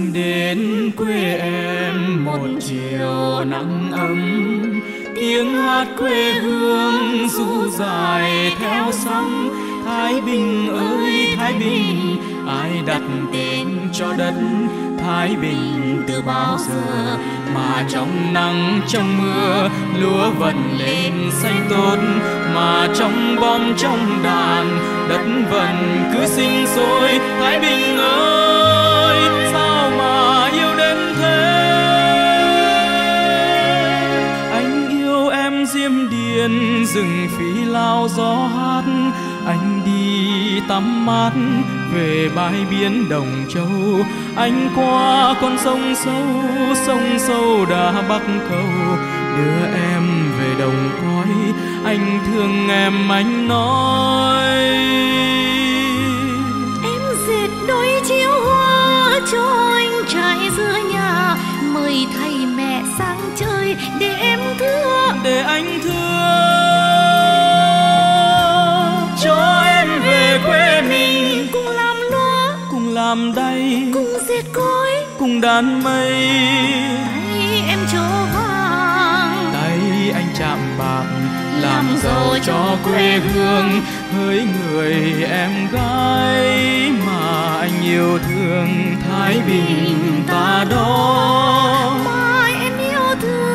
Anh đến quê em một chiều nắng ấm, tiếng hát quê hương ru dài theo sóng. Thái Bình ơi Thái Bình, ai đặt tên cho đất Thái Bình từ bao giờ, mà trong nắng trong mưa lúa vần lên xanh tốt, mà trong bom trong đàn đất vần cứ sinh sôi. Thái Bình ơi sao mà yêu đến thế, anh yêu em Diêm Điền rừng Phi Lao gió hát. Anh đi tắm mát về bãi biển Đồng Châu, anh qua con sông sâu đã Bắc Cầu, đưa em về đồng cõi. Anh thương em anh nói. Em dệt đôi chiếu hoa cho anh trải giữa nhà, mời thầy mẹ sang chơi để em thương, để anh thương. Cho em về quê mình cùng làm lúa, cùng làm đay, cùng dệt cối, cùng đàn mây. tay em trổ vàng, tay anh chạm bạc, làm giàu cho quê hương. Hỡi người em gái mà anh yêu thương, Thái Bình ta đó mà em yêu thương.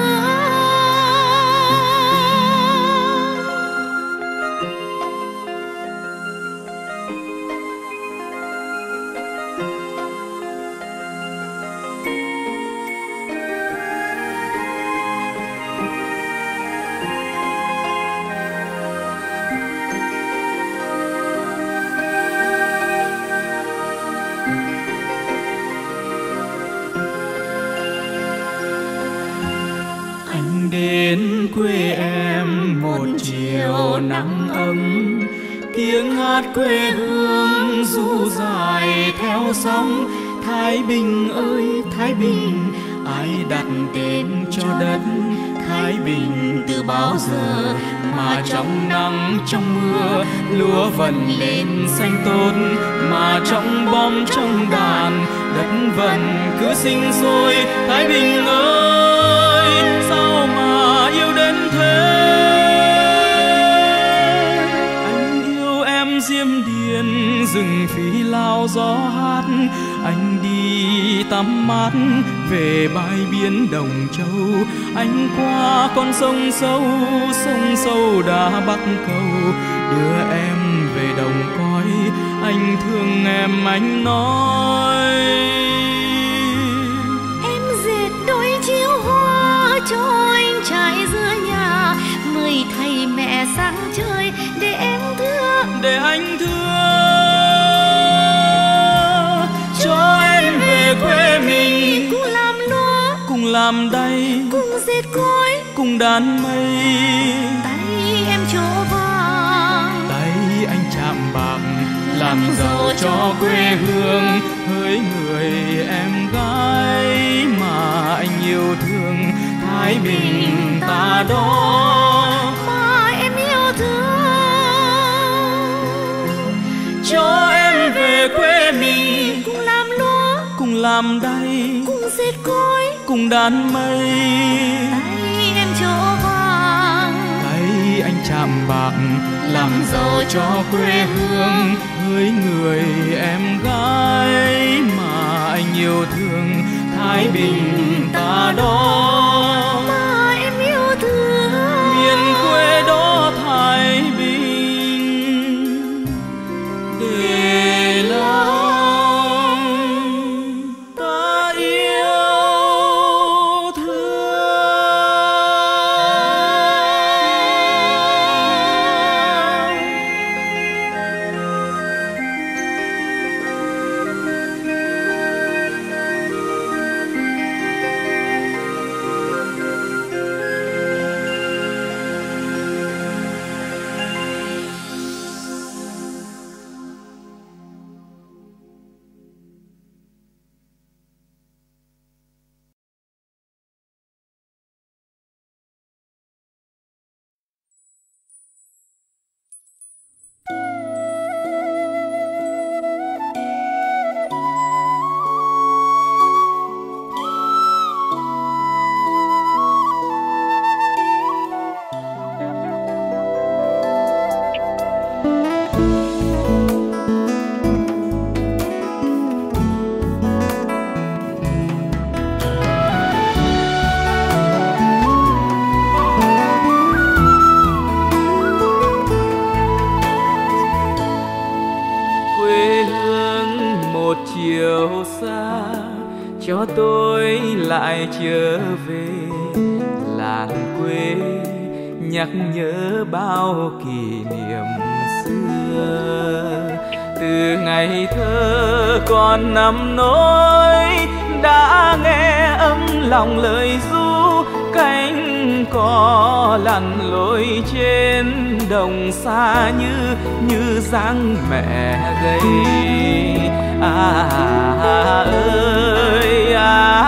Đến quê em một chiều nắng ấm, tiếng hát quê hương ru dài theo sóng. Thái Bình ơi Thái Bình, ai đặt tên cho đất Thái Bình từ bao giờ, mà trong nắng trong mưa lúa vần lên xanh tốt, mà trong bom trong đàn đất vần cứ sinh sôi. Thái Bình ơi sao mà yêu đến thế, anh yêu em Diêm Điền rừng Phi Lao gió hát. Anh đi tắm mát về bãi biển Đồng Châu, anh qua con sông sâu đã Bắc Cầu, đưa em về đồng cõi. Anh thương em anh nói. Em dệt đôi chiếu hoa cho anh trải giữa nhà, mời thầy mẹ sang chơi để em thương, để anh thương. Cho em về quê mình cùng làm lúa, cùng làm đay, cùng dệt cối, cùng đàn mây. tay em trổ vàng, tay anh chạm bạc, làm giàu cho quê hương. Hỡi người em gái mà anh yêu thương, Thái Bình ta đó mà em yêu thương. cho em về quê mình Cùng làm lúa, cùng làm đay, cùng dệt cối, cùng đàn mây. tay em trổ vàng, tay anh chạm bạc, làm giàu cho quê hương. Hỡi người em gái mà anh yêu thương, Thái Bình ta đó mà em yêu thương. miền quê đó Thái Bình để lòng ta yêu thương. một chiều xa cho tôi lại trở về làng quê, nhắc nhớ bao kỷ niệm xưa. Từ ngày thơ còn nằm nỗi đã nghe ấm lòng lời ru, cánh cò lặn lội trên đồng xa như dáng mẹ gầy. Ơi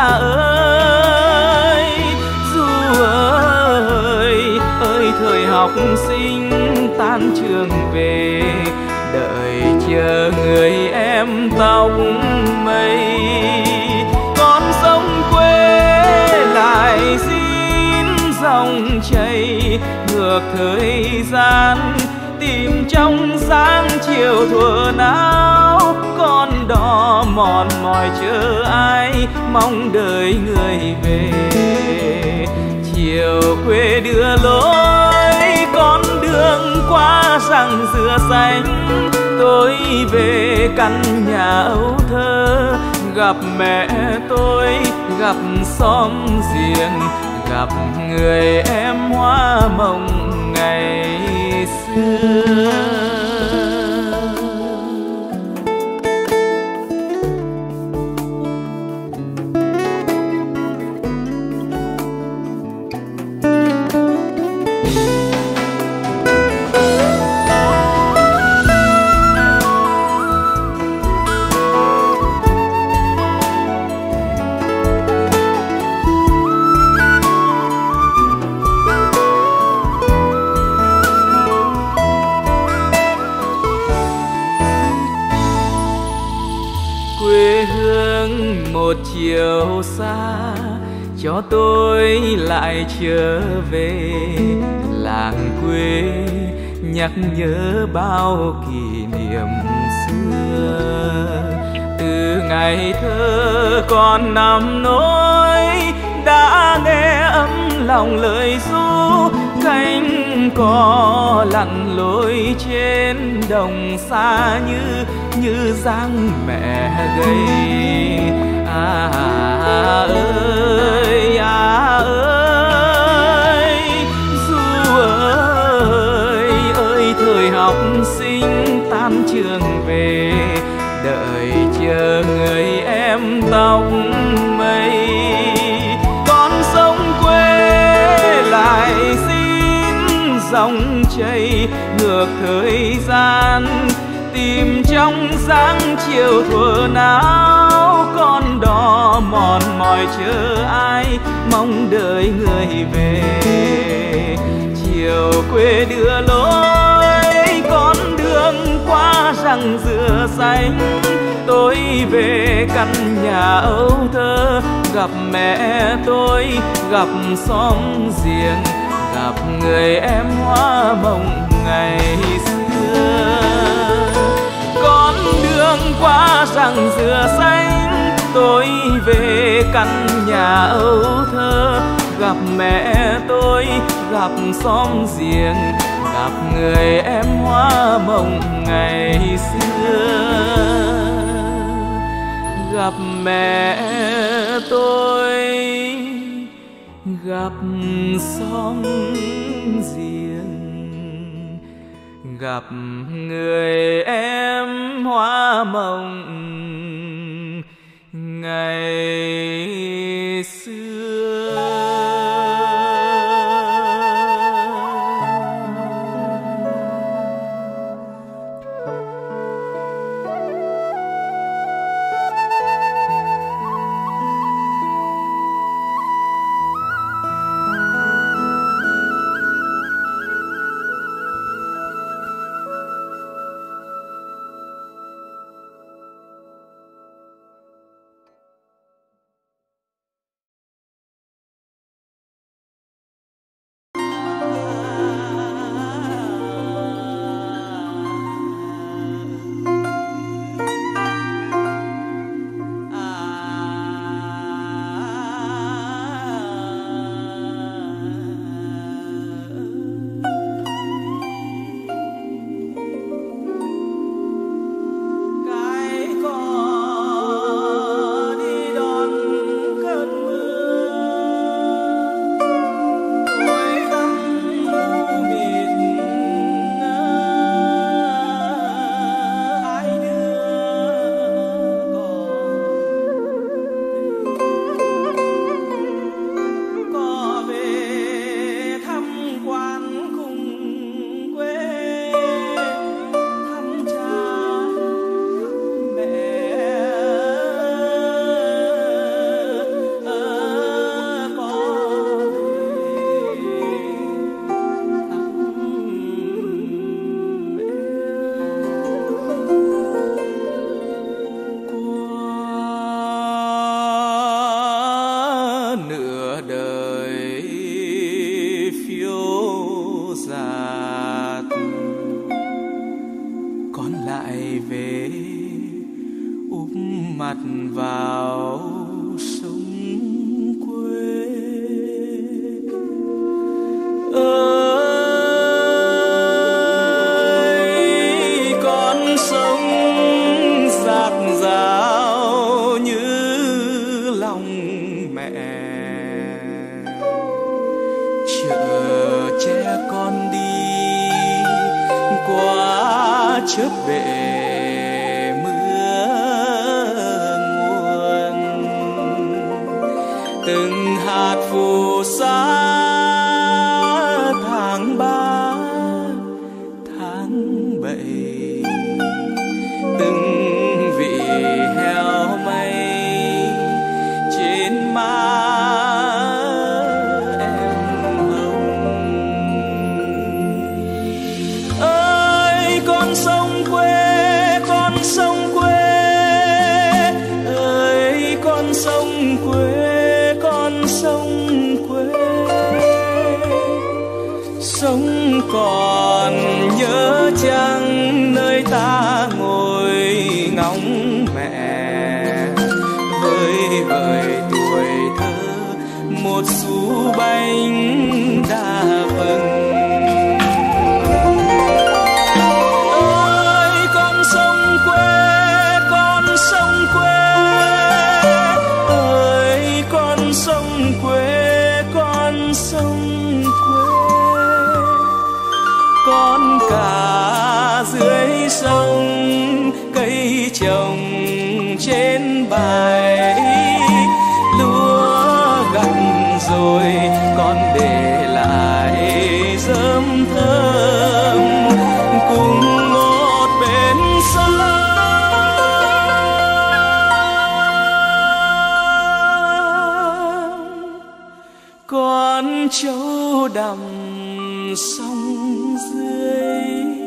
ru ơi thời học sinh tan trường về, đợi chờ người em tóc mây. Con sông quê lại xin dòng chảy ngược thời gian, tìm trong dáng chiều thuở nào. Con đò mòn mỏi chờ ai, mong đợi người về. Chiều quê đưa lối con đường qua rặng dừa xanh, tôi về căn nhà ấu thơ, gặp mẹ tôi, gặp xóm giềng, gặp người em hoa mộng ngày xưa. Quê hương một chiều xa cho tôi lại trở về làng quê, nhắc nhớ bao kỷ niệm xưa. Từ ngày thơ còn nằm nỗi đã nghe ấm lòng lời ru, cánh cò lặn lội trên đồng xa như dáng mẹ gầy. Ơi ru ơi thời học sinh tan trường về, đợi chờ người em tóc mây. Con sông quê lại xin dòng chảy ngược thời gian, tìm trong dáng chiều thuở nào. Con đò mòn mỏi chờ ai, mong đợi người về. Chiều quê đưa lối con đường qua rặng dừa xanh, tôi về căn nhà ấu thơ, gặp mẹ tôi, gặp xóm giềng, gặp người em hoa mộng ngày xưa. Con đường qua rặng dừa xanh, tôi về căn nhà ấu thơ, gặp mẹ tôi, gặp xóm giềng, gặp người em hoa mộng ngày xưa. Gặp mẹ tôi, gặp xóm giềng, gặp người em hoa mộng ngày xưa. mặt vào sông quê. Ơi con sông dạt dào như lòng mẹ, chở che con đi qua chớp bể từng hạt phù sa tháng 3 tháng 7, từng vị heo mây trên má em hồng. Ơi con sông quê, con sông quê, ơi con sông quê, sông quê. Sông còn nhớ chăng nơi ta ngồi ngóng mẹ, vơi vợi tuổi thơ một xu bánh đa vừng. Ơi con sông quê, con sông quê, ơi con sông quê, con sông quê. Con cả dưới sông cây trồng trên bãi, lúa gặt rồi con để lại rơm thơm cùng một bên sông. Con trâu đầm sông dưới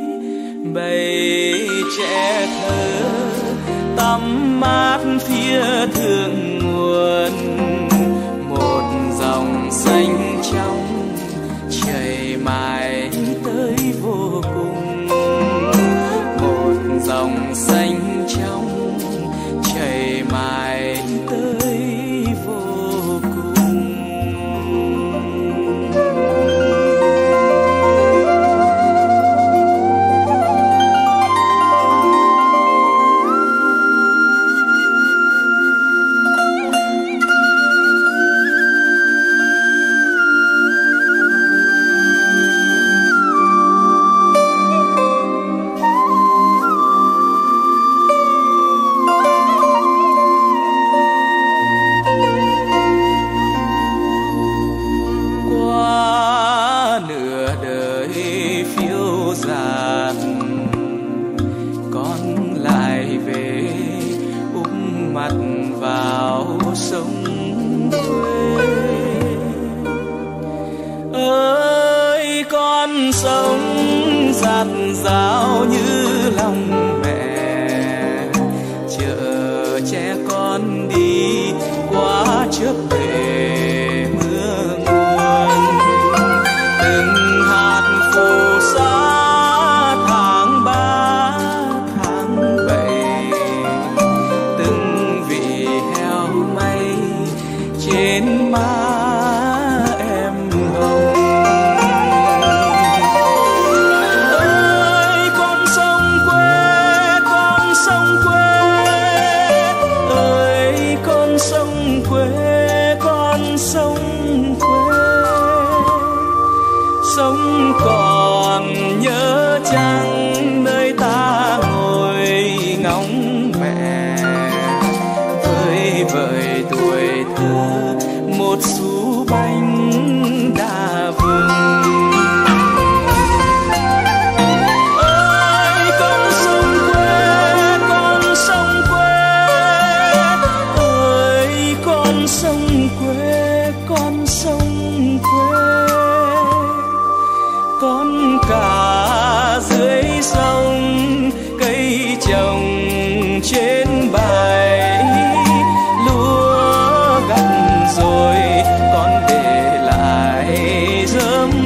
bầy trẻ thơ tắm mát phía thượng nguồn, một dòng xanh trong chảy mãi tới vô cùng, một dòng xanh trong chảy mãi tới vô cùng. Mặt vào sông quê. Ơi con sông dạt dào như lòng mẹ, chở che con đi qua chớp bể mưa nguồn, từng hạt phù sa tháng 3 tháng 7, từng vị heo mây trên má em hồng. Ơi con sông quê, con sông quê, ơi con sông quê, con sông quê. Sông còn nhớ chăng nơi ta ngồi ngóng mẹ, vơi vợi tuổi thơ một xu bánh đa vừng. Ơi con sông quê, con sông quê, ơi con sông quê, con sông quê. Con cả dưới sông cây trồng trên bãi, lúa gặt rồi con để lại rơm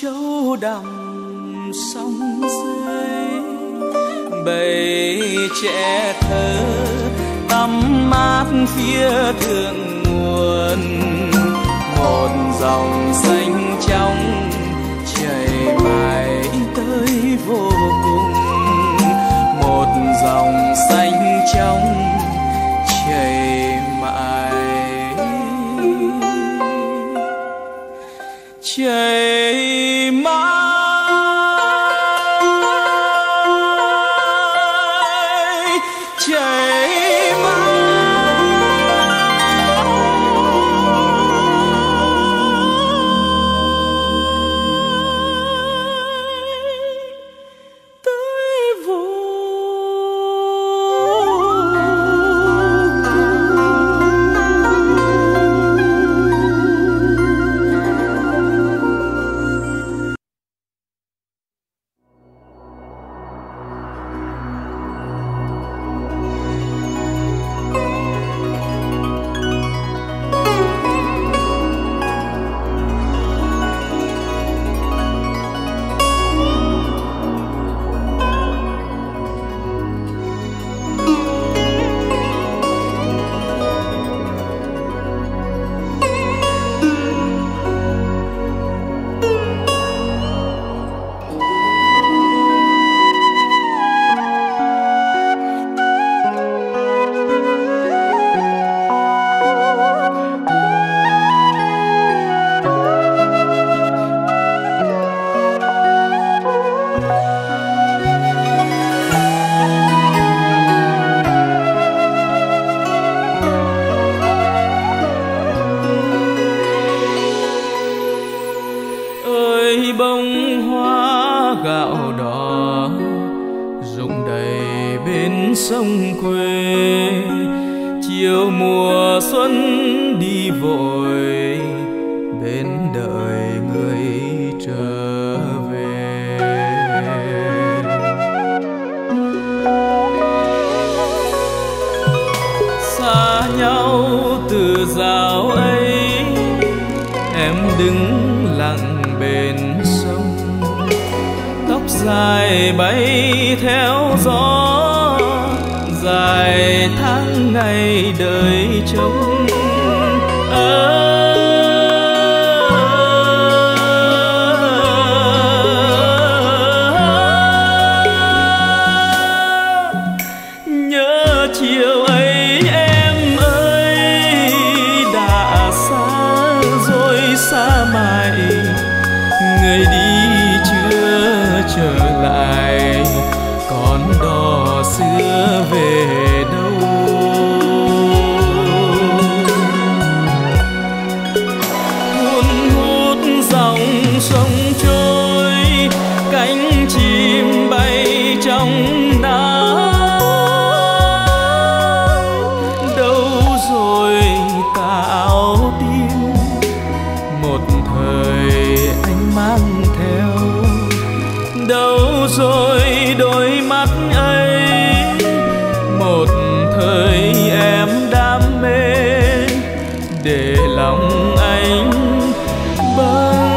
trâu đầm sông dưới, bầy trẻ thơ tắm mát phía thượng nguồn. Một dòng xanh trong chảy mãi tới vô cùng, một dòng xanh trong chảy mãi chảy mãi chảy mãi. Bông hoa gạo đỏ rụng đầy bên sông quê, chiều mùa xuân đi vội bên đợi người trở về. Xa nhau từ dạo ấy em đứng lặng bên sông, tóc dài bay theo gió, dài tháng ngày đợi trông. Nhớ chiều ấy em ơi, đã xa rồi xa mãi, người đi chưa trở lại, con đò xưa về đâu. Hun hút dòng sông trôi, cánh chim bay trong nắng. Đâu rồi tà áo tím, một thời anh mang theo. Đâu rồi đôi mắt ấy, một thời em đam mê, để lòng anh bâng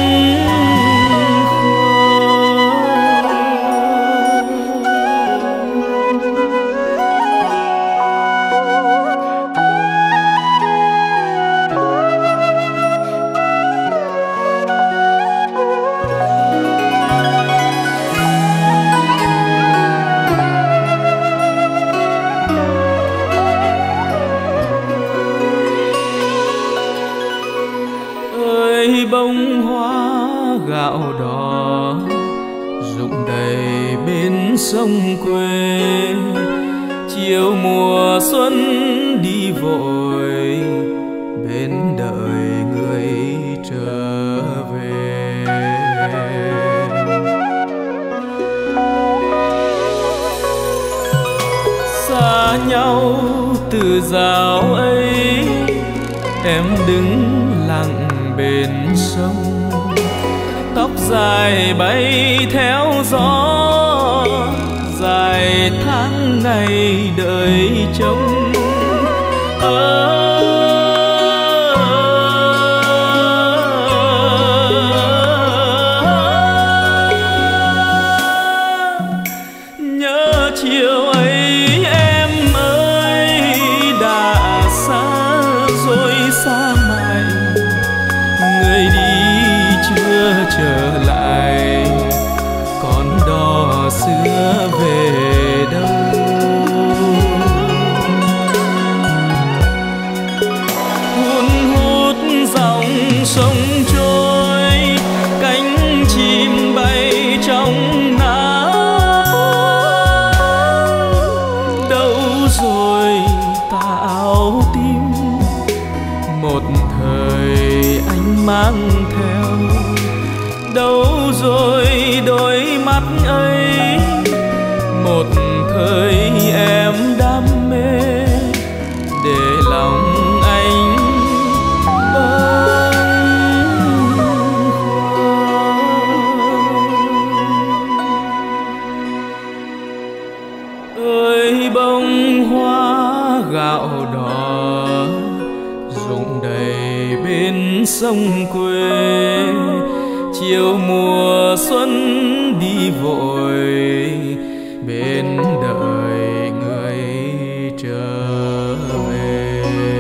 bông hoa gạo đỏ rụng đầy bên sông quê, chiều mùa xuân đi vội bên đợi người trở về. Xa nhau từ dạo ấy em đứng lặng bên sông, tóc dài bay theo gió, dài tháng ngày đợi trông. rồi xa mãi, người đi chưa trở lại, con đò xưa về đâu. Hun hút dòng sông trôi, cánh chim bay trong nắng. Đâu rồi tà áo tím, một thời anh mang theo. Đâu rồi đôi mắt ấy, một thời em đam mê, để lòng anh bâng khuâng. Ơi bông hoa gạo đỏ rụng đầy bên sông quê, chiều mùa xuân đi vội, bên đợi người trở về.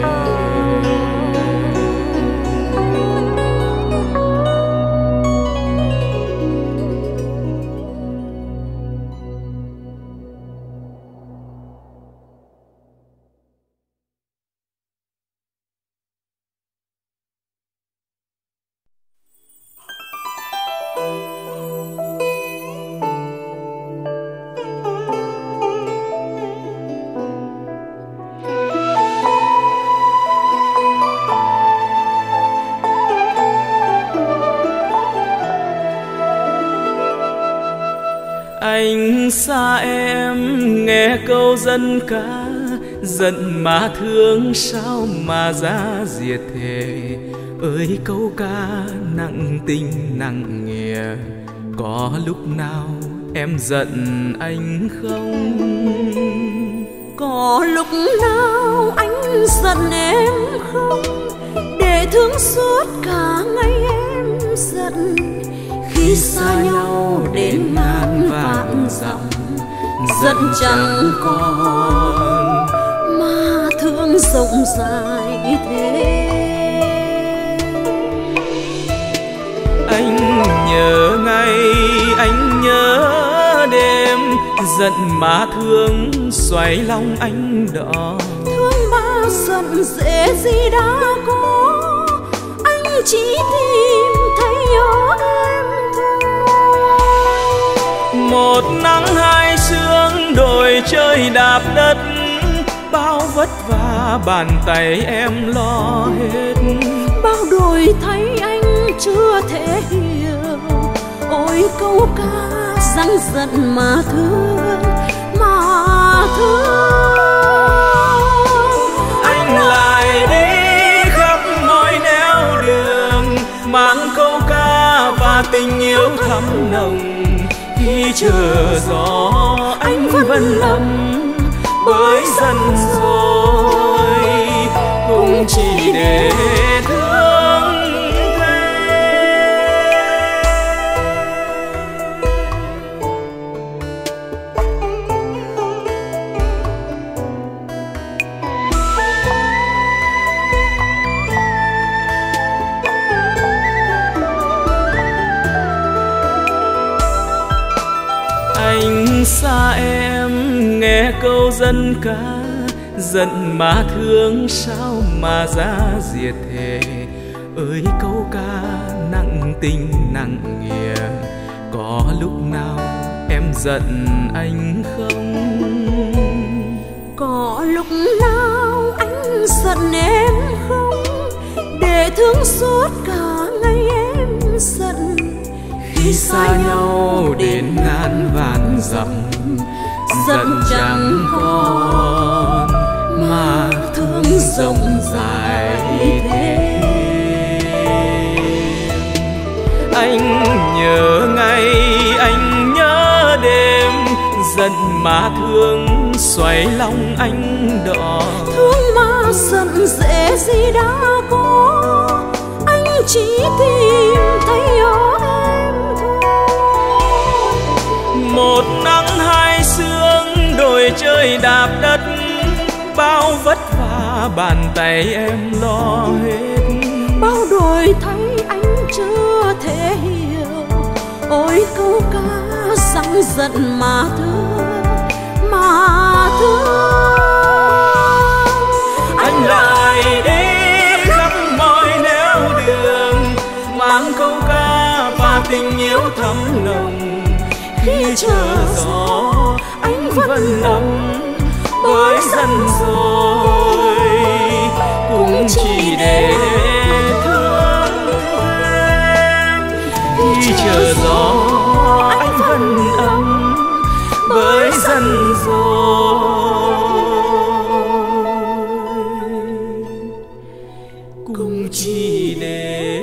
Anh xa em nghe câu dân ca, giận mà thương sao mà giá diệt thề. Ơi câu ca nặng tình nặng nghĩa, có lúc nào em giận anh không? Có lúc nào anh giận em không? Để thương suốt cả ngày em giận. Khi xa nhau đến ngàn vạn dặm, giận chẳng còn mà thương rộng dài thế. Anh nhớ ngày, anh nhớ đêm, giận mà thương xoáy lòng anh đỏ. Thương mà giận dễ gì đã có, anh chỉ tìm thấy nhớ em thôi. Một nắng hai sương đồi trời đạp đất, bao vất vả bàn tay em lo hết. Bao đổi thấy anh chưa thể hiểu, ôi câu ca răng giận mà thương, mà thương. Anh lại đi khắp mọi nẻo đường, mang câu ca và tình yêu thắm nồng. Khi chờ gió anh vẫn lầm, bởi dần rồi cũng chỉ để thương anh xa em nghe câu dân ca, giận mà thương sao mà giá diệt thề. Ơi câu ca nặng tình nặng nghĩa, có lúc nào em giận anh không? Có lúc nào anh giận em không? Để thương suốt cả ngày em giận. Khi xa nhau đến ngàn vạn dặm, giận chẳng còn mà thương rộng dài thế. Anh nhớ ngày, anh nhớ đêm, giận mà thương xoáy lòng anh đỏ. Thương mà giận dễ gì đã có, anh chỉ tìm thấy nhớ em thôi. Một nắng hai sương đồi trời đạp đất, bao vất vả bàn tay em lo hết. Bao đổi thay anh chưa thể hiểu, ôi câu ca rằng giận mà thương, mà thương. Anh lại đi khắp mọi nẻo đường, mang câu ca và tình yêu thắm nồng. Khi chờ gió anh vẫn ấm bởi dần rồi, cũng chỉ để thương em. Khi chờ gió anh vẫn ấm bởi dần rồi, cũng chỉ để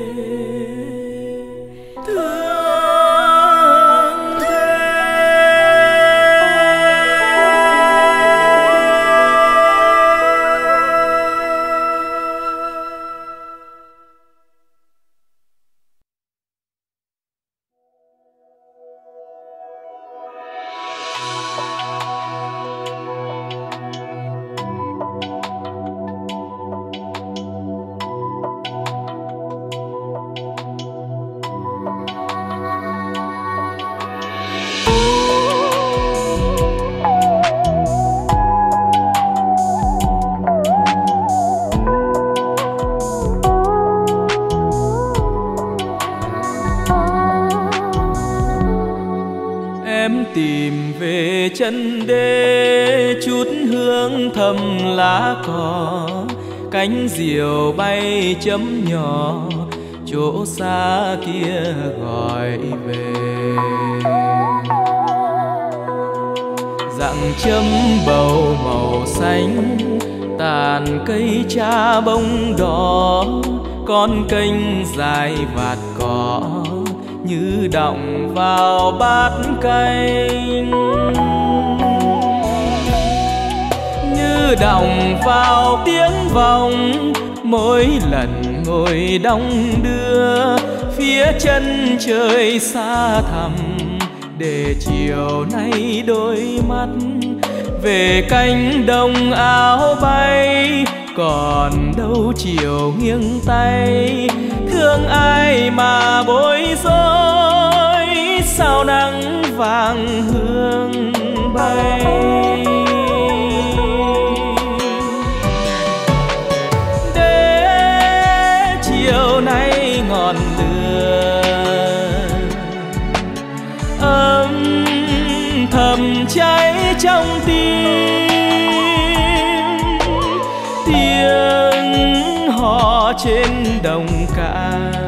thương. Tìm về chân đê chút hương thơm lá cỏ, cánh diều bay chấm nhỏ chỗ xa kia gọi về. Dặng chấm bầu màu xanh, tàn cây cha bông đỏ, con kênh dài vạt cỏ như đọng vào bát canh, như đọng vào tiếng vọng mỗi lần ngồi đong đưa phía chân trời xa thẳm. Để chiều nay đôi mắt về cánh đồng áo bay, còn đâu chiều nghiêng tay thương ai mà bối rối. Sao nắng vàng hương bay, để chiều nay ngọn lửa âm thầm cháy trong tim. Tiếng hò trên đồng cạn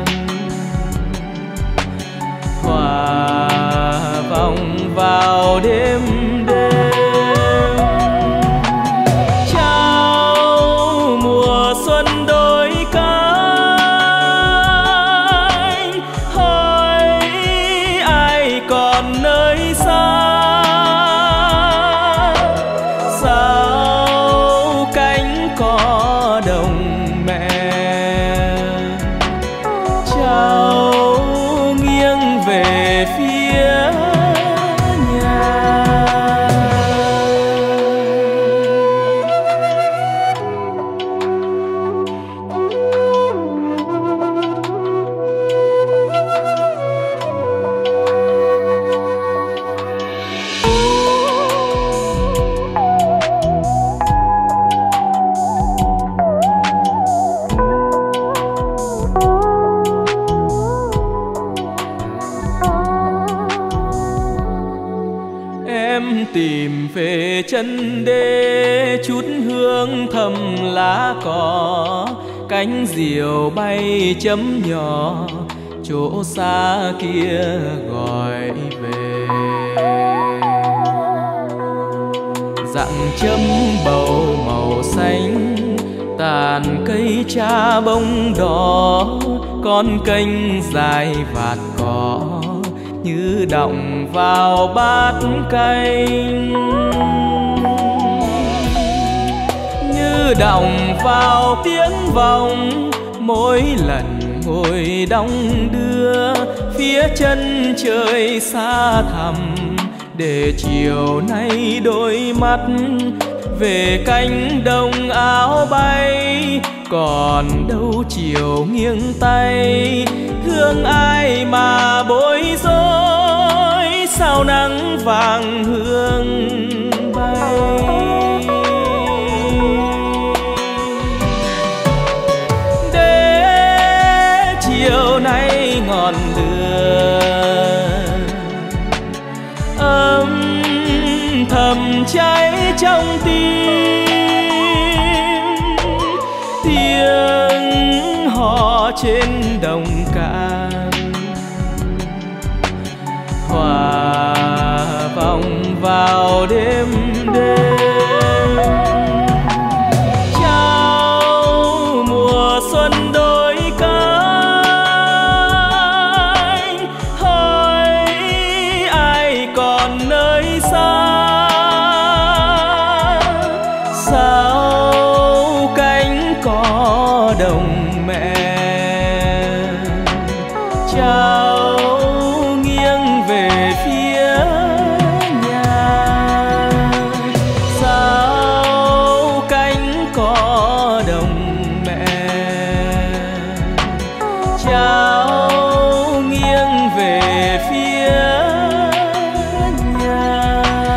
hòa vòng vào đêm đêm. Chào mùa xuân đôi cánh, hỏi ai còn nơi xa. Sao cánh cỏ đồng mẹ trao nghiêng về phía nhà. Em tìm về chân đê chút hương thơm lá cỏ, cánh diều bay chấm nhỏ chỗ xa kia gọi về. Dặng chấm bầu màu xanh, tàn cây cha bông đỏ, con kênh dài vạt cỏ như đọng vào bát canh, như đọng vào tiếng vọng mỗi lần ngồi đong đưa phía chân trời xa thẳm. Để chiều nay đôi mắt về cánh đồng áo bay, còn đâu chiều nghiêng tay. Thương ai mà bối rối, sao nắng vàng hương bay. Để chiều nay ngọn lửa âm thầm cháy trong tim, tiếng hò trên đồng cạn hòa vòng vào đêm đêm. Chào mùa xuân đôi cánh, hỏi ai còn nơi xa. Sao cánh cỏ đồng mẹ trao nghiêng về phía nhà. Sao cánh cỏ đồng mẹ trao nghiêng về phía nhà.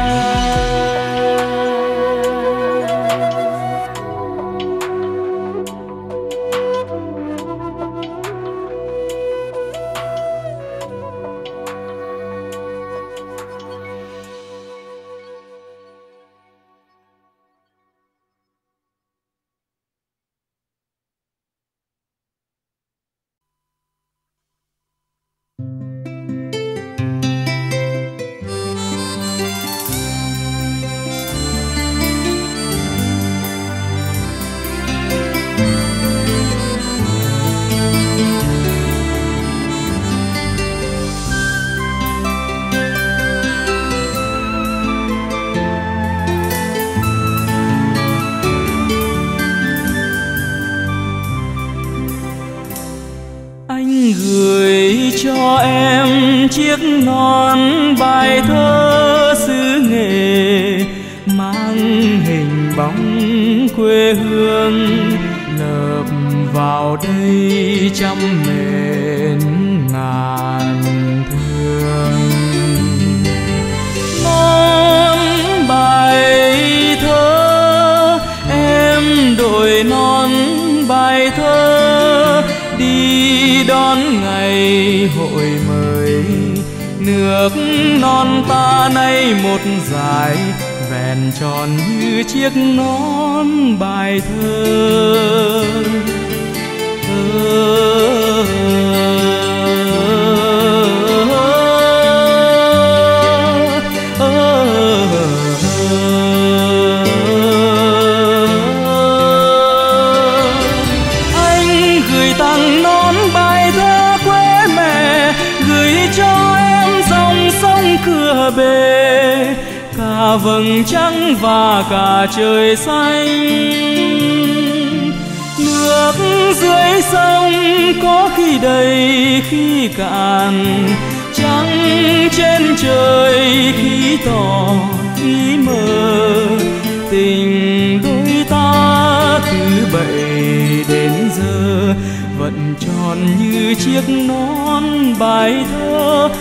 Anh gửi cho em chiếc nón bài thơ xứ nghệ, mang hình bóng quê hương nợp vào đây trăm mến ngàn thương. Nón bài thơ em đổi nón bài thơ, đi đón ngày hội mới. Nước non ta nay một dải, vẹn tròn như chiếc nón bài thơ. Anh gửi tặng nón bài thơ quê mẹ, gửi cho em dòng sông cửa bể, cả vầng trăng và cả trời xanh. Nước dưới sông có khi đầy khi cạn, trăng trên trời khi tỏ khi mờ. Tình đôi ta từ bậy đến giờ vẫn tròn như chiếc nón bài thơ.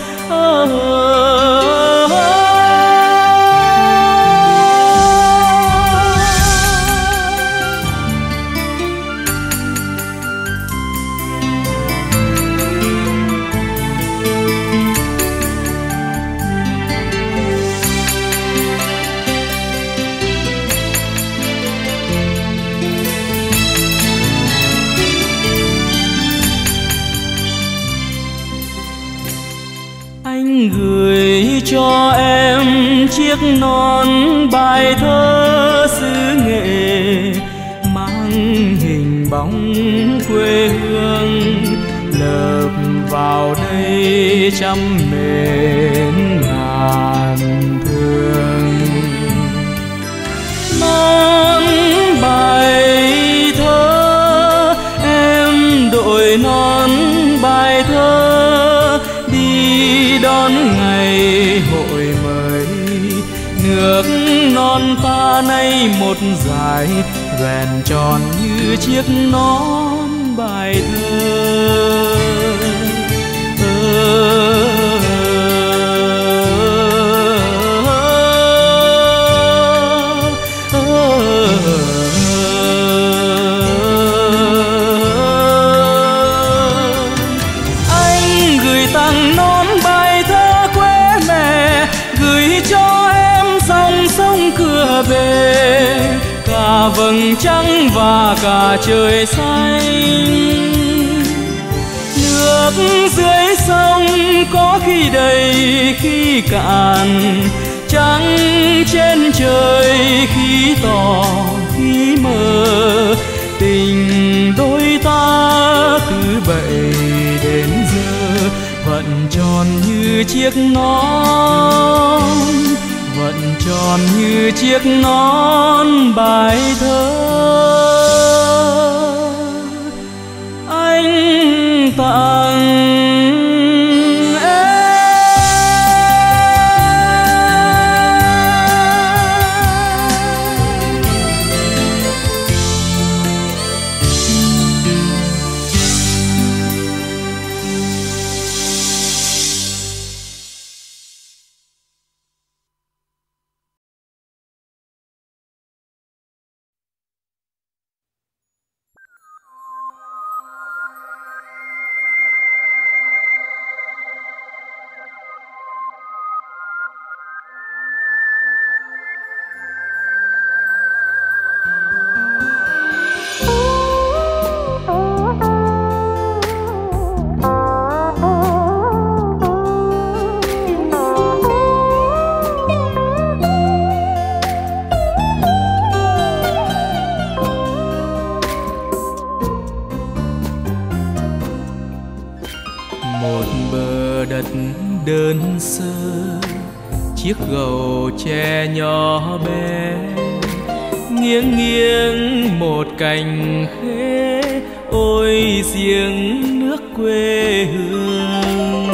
Anh gửi cho em chiếc nón bài thơ xứ nghệ, mang hình bóng quê hương nợp vào đây trăm mến ngàn thương. Nón bài thơ em đổi nón bài thơ, đi đón ngày hội mới. Nước non ta nay một dải vẹn tròn như chiếc nón bài thơ. Anh gửi tặng nón bài thơ quê mẹ, gửi cho em dòng sông cửa về, cả vầng trăng và cả trời xanh. Nước dưới sông có khi đầy khi cạn, trăng trên trời khi tỏ khi mờ, tình đôi ta từ bậy đến giờ vẫn tròn như chiếc nón, vẫn tròn như chiếc nón bài thơ anh tặng đơn sơ, chiếc gầu tre nhỏ bé, nghiêng nghiêng một cành khế, ôi giếng nước quê hương,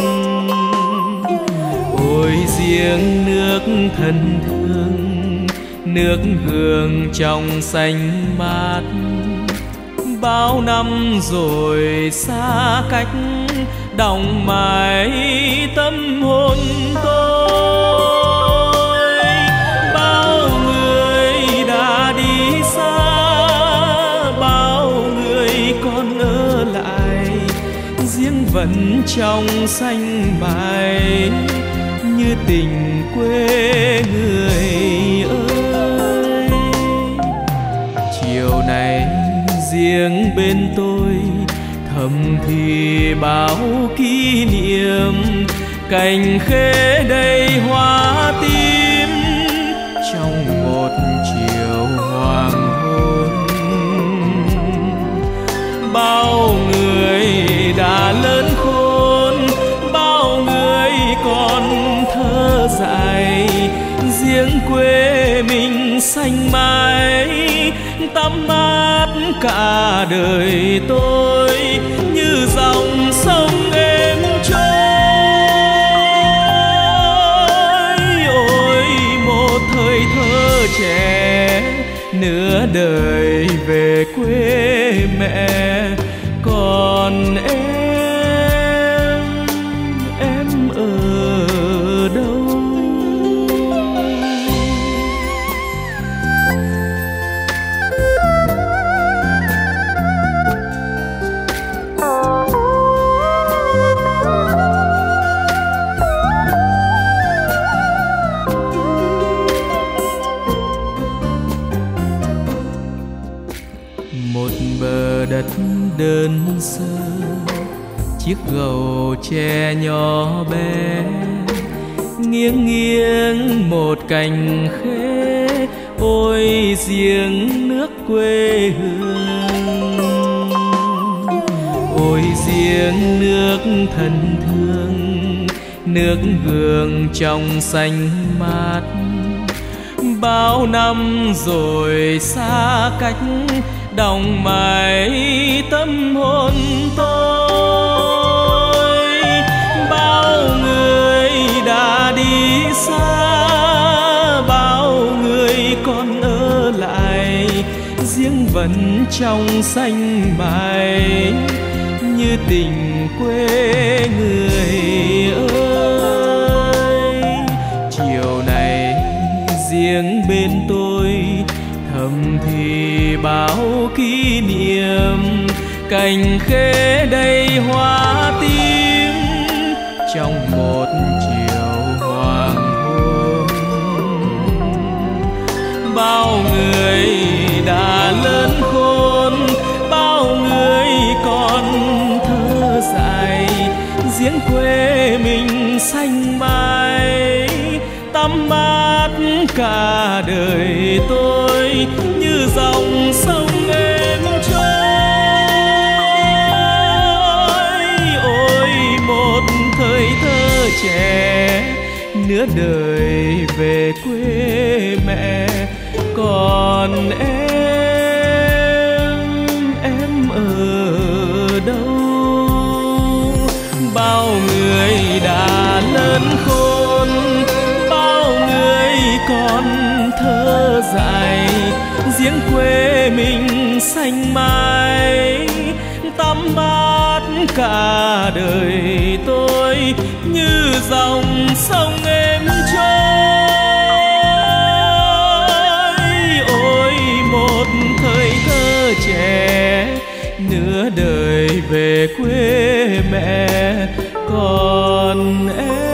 ôi giếng nước thân thương, nước hương trong xanh mát. Bao năm rồi xa cách, đọng mãi tâm hồn tôi. Bao người đã đi xa, bao người còn ở lại, riêng vẫn trong xanh mãi như tình quê người ơi. Chiều nay riêng bên tôi thầm thì bao kỷ niệm, cành khế đầy hoa tím trong một chiều hoàng hôn. Bao người đã lớn khôn, bao người còn thơ dại, riêng quê mình xanh mãi tắm mát cả đời tôi như dòng sông êm trôi. Ôi một thời thơ trẻ, nửa đời về quê mẹ, còn em ở đâu? Đất đơn sơ, chiếc gầu tre nhỏ bé, nghiêng nghiêng một cành khế, ôi giếng nước quê hương, ôi giếng nước thân thương, nước hương trong xanh mát. Bao năm rồi xa cách, đọng mãi tâm hồn tôi. Bao người đã đi xa, bao người trong xanh mãi như tình quê người ơi. Chiều này riêng bên tôi thầm thì báo kỷ niệm, cành khế đầy hoa tím trong một chiều hoàng hôn. Bao người đã lớn khôn, bao người còn thơ dại, giếng quê mình xanh mãi tắm mát cả đời tôi như dòng sông êm trôi. Ôi một thời thơ trẻ nửa đời về quê mẹ, còn em ở đâu? Bao người đã lớn khôn, bao người còn thơ dại, giếng quê mình xanh mãi tắm mát cả đời tôi như dòng sông êm trôi. Ôi một thời thơ trẻ nửa đời về quê mẹ, còn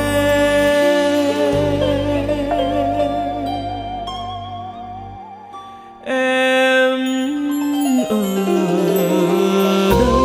em ở đâu?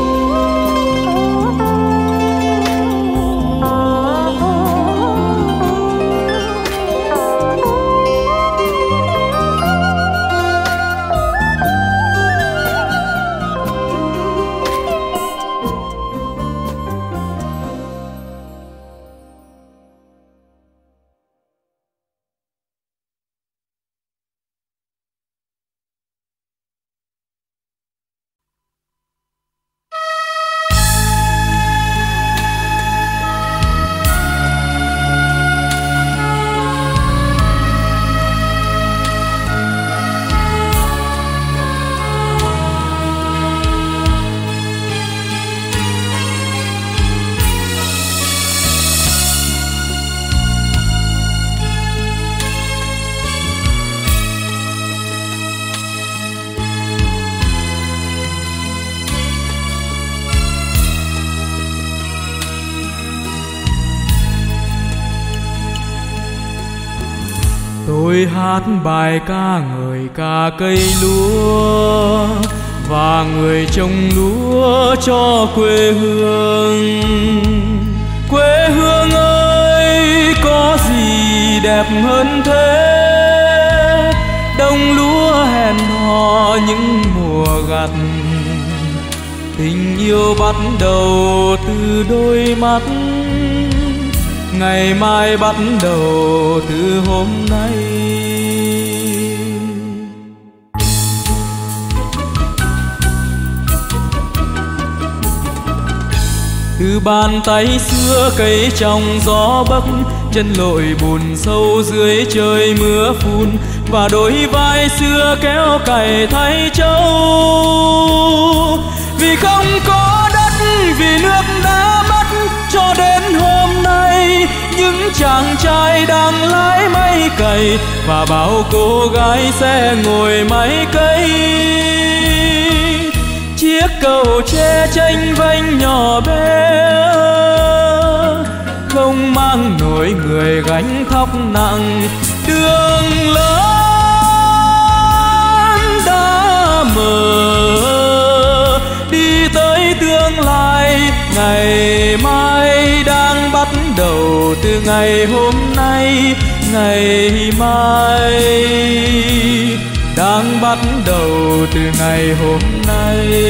Tôi hát bài ca ngợi ca cây lúa và người trồng lúa cho quê hương. Quê hương ơi, có gì đẹp hơn thế? Đồng lúa hẹn hò những mùa gặt, tình yêu bắt đầu từ đôi mắt, ngày mai bắt đầu từ hôm nay. Từ bàn tay xưa cấy trong gió bấc, chân lội bùn sâu dưới trời mưa phùn, và đôi vai xưa kéo cày thay trâu. Vì không có đất, vì nước đã mất, cho đến hôm nay những chàng trai đang lái máy cày và bao cô gái sẽ ngồi máy cấy. Chiếc cầu tre chênh vênh nhỏ bé không mang nổi người gánh thóc nặng. Đường lớn đã mở đi tới tương lai, ngày mai đang bắt đầu từ ngày hôm nay. Ngày mai đang bắt đầu từ ngày hôm nay.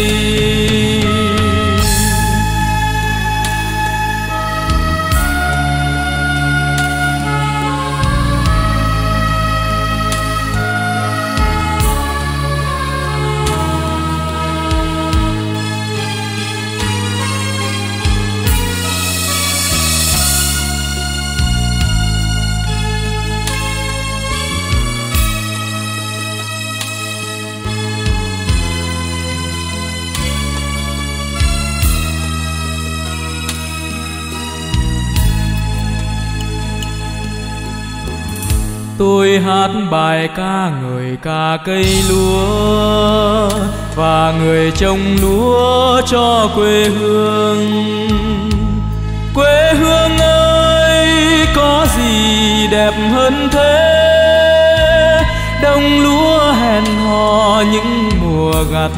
Tôi hát bài ca ngợi ca cây lúa và người trồng lúa cho quê hương. Quê hương ơi, có gì đẹp hơn thế? Đồng lúa hẹn hò những mùa gặt.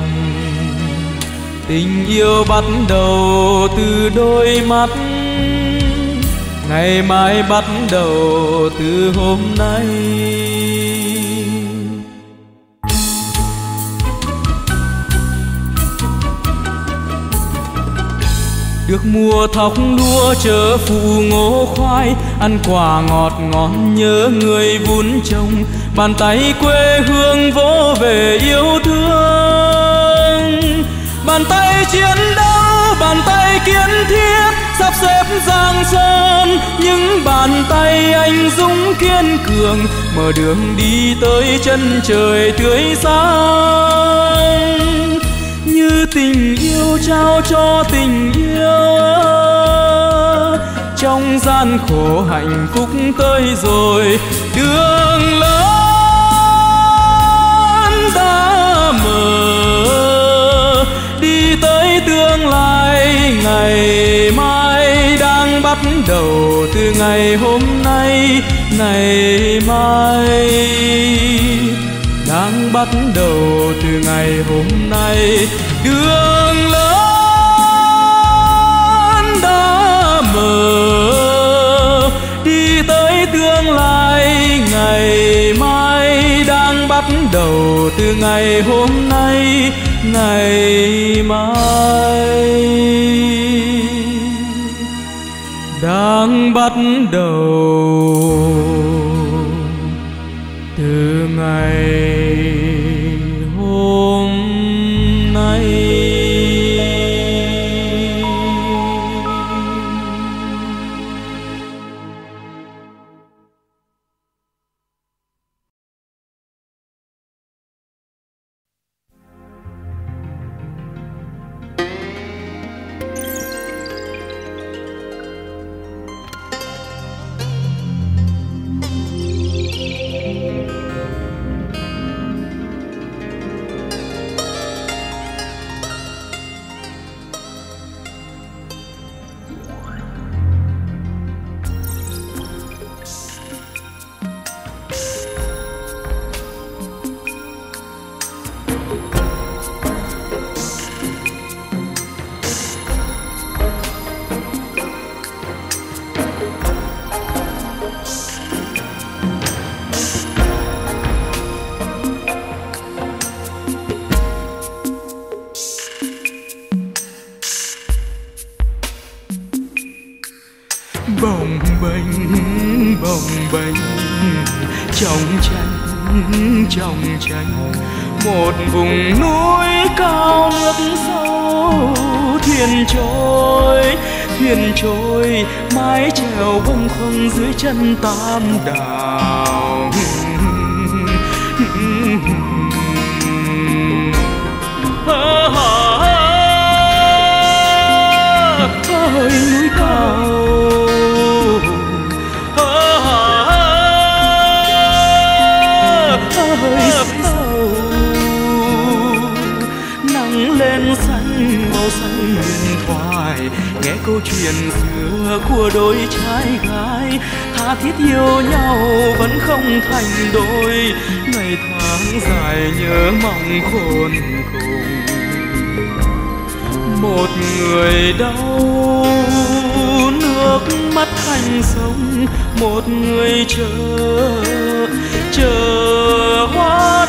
Tình yêu bắt đầu từ đôi mắt, ngày mai bắt đầu từ hôm nay. Được mùa thóc lúa chớ phụ ngô khoai, ăn quả ngọt ngon nhớ người vun trồng. Bàn tay quê hương vỗ về yêu thương, bàn tay chiến đấu, bàn tay kiên thiết sắp xếp giang sơn. Những bàn tay anh dũng kiên cường mở đường đi tới chân trời tươi sáng. Như tình yêu trao cho tình yêu, trong gian khổ hạnh phúc tới rồi. Đường lớn đã mở đi tới tương lai, ngày mai đang bắt đầu từ ngày hôm nay. Ngày mai đang bắt đầu từ ngày hôm nay. Đường lớn đã mở đi tới tương lai, ngày mai đang bắt đầu từ ngày hôm nay. Ngày mai đang bắt đầu từ ngày hôm nay. Bồng bềnh trong tranh một vùng núi cao nước sâu. Thuyền trôi mái chèo bâng khuâng dưới chân tam đảo. Ơi núi cao, nắng lên xanh màu xanh huyền thoại. Nghe câu chuyện xưa của đôi trai gái tha thiết yêu nhau vẫn không thành đôi. Ngày tháng dài nhớ mong khôn cùng, một người đau nước mắt thành sông, một người chờ hoa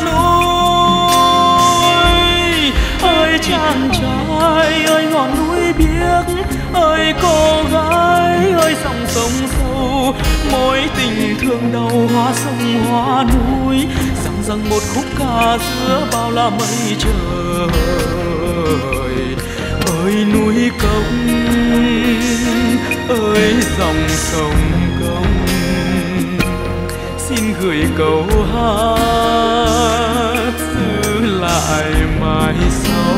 núi. Ơi chàng trai ơi ngọn núi biếc, ơi cô gái ơi dòng sông sâu. Mối tình thương đau hóa sông hóa núi, rằng rằng một khúc ca giữa bao la mây trời. Ơi núi công, ơi dòng sông công, xin gửi câu hát giữ lại mai sau.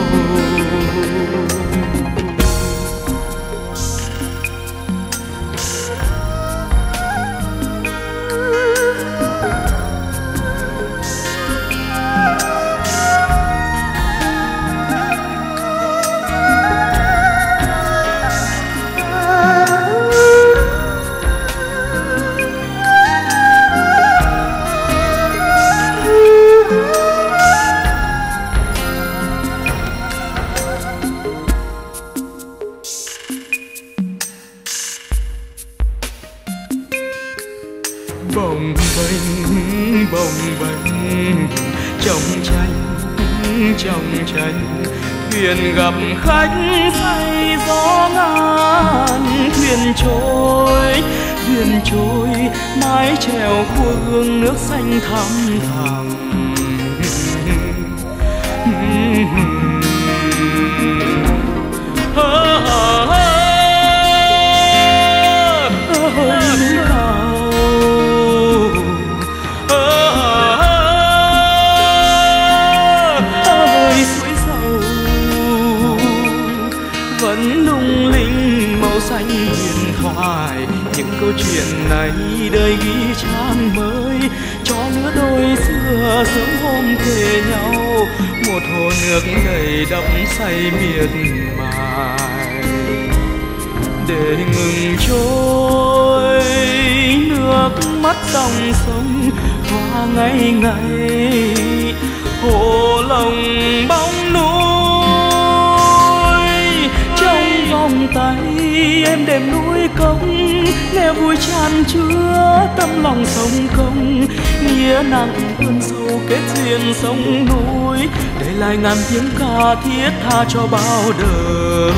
bềnh bồng bềnh trong tranh thuyền gặp khách say gió ngàn, thuyền trôi mái chèo khua hương nước xanh thăm thẳm. Xanh huyền thoại những câu chuyện này đời ghi trang mới cho lứa đôi xưa sớm hôm kề nhau, một hồ nước đầy đắm say miệt mài để ngừng trôi nước mắt dòng sông hoa ngày ngày hồ lòng bóng núi trong vòng tay em đêm núi công nghe vui tràn chứa tâm lòng sông công nghĩa nặng ơn sâu kết duyên sông núi để lại ngàn tiếng ca thiết tha cho bao đời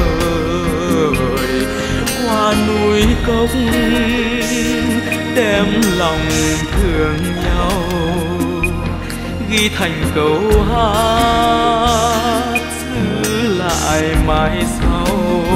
qua núi công đem lòng thương nhau ghi thành câu hát giữ lại mãi sau.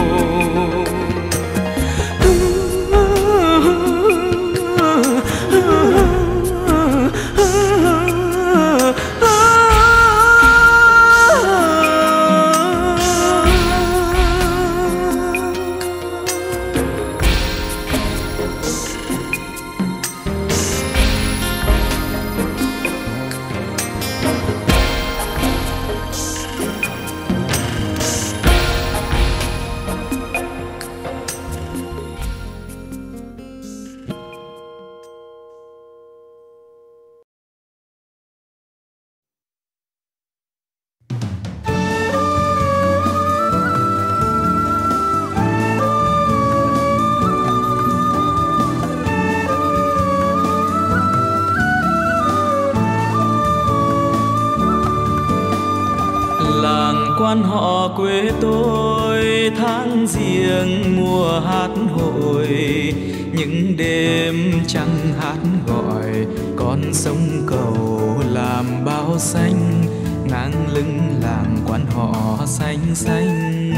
Quan họ quê tôi tháng giêng mùa hát hội những đêm trăng hát gọi con sông cầu làm bao xanh ngang lưng làng quan họ xanh xanh.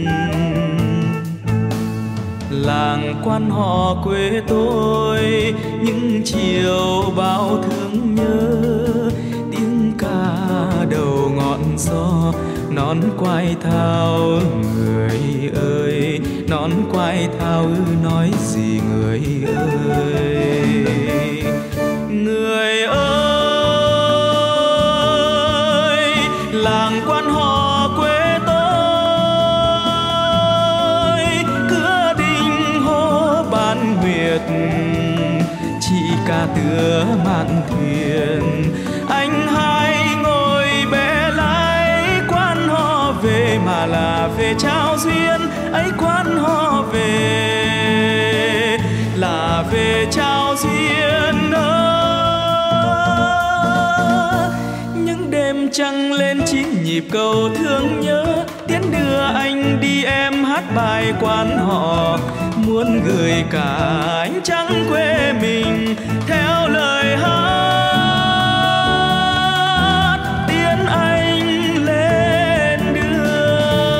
Làng quan họ quê tôi những chiều bao thương nhớ tiếng ca đầu ngọn gió nón quai thao người ơi nón quai thao nói gì người ơi người ơi làng quan họ quê tôi cửa đình hô ban nguyệt chị ca tứa mạn thuyền anh hai ngồi bé lái quan họ về mà là về trao duyên ấy quan họ về là về trao duyên những đêm trăng lên chín nhịp cầu thương nhớ tiến đưa anh đi em hát bài quan họ muốn gửi cả ánh trăng quê mình theo lời hát tiến anh lên đường.